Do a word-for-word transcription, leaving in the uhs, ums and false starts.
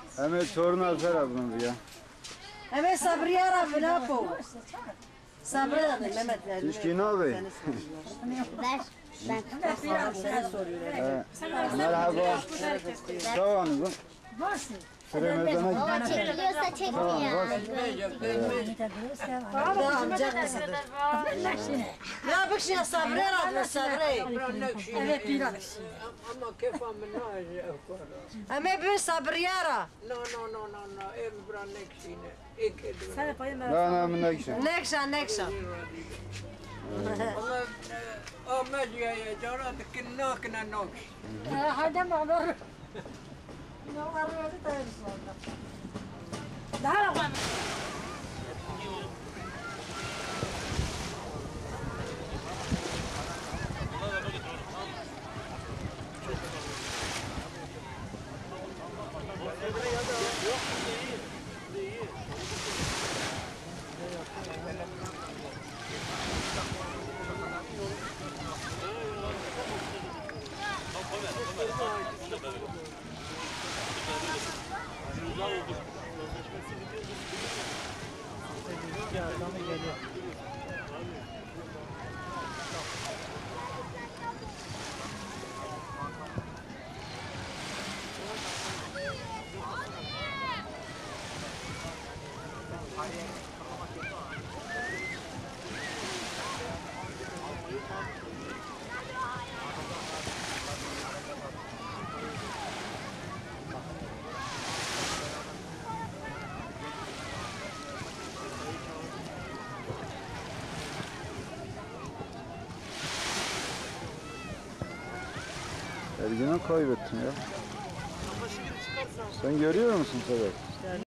Hemen sorun alsar ablam ya. Hemen Sabriye ara ne yapalım? Sabriye da Mehmet. Düşkün abi. Ver. Ben. Sana soruyor. Merhaba. Sağ olun. Süremezden O çekiliyorsa çekmiyor. Da amca kızıdır. Ya bak şimdi Sabriye ara Sabriye. Evet bir Ama kefam ne Hemen bir Sabriye ara. No no no no no. Ev bran nekşine. İki. Sen payım Ben amına gideceğim. Nekşa nekşa. Ama o mecliye canat kinna kina nokş. Hadi mi olur? Ne var öyle de daha da Ergin'i kaybettim ya. Sen görüyor musun Sedat?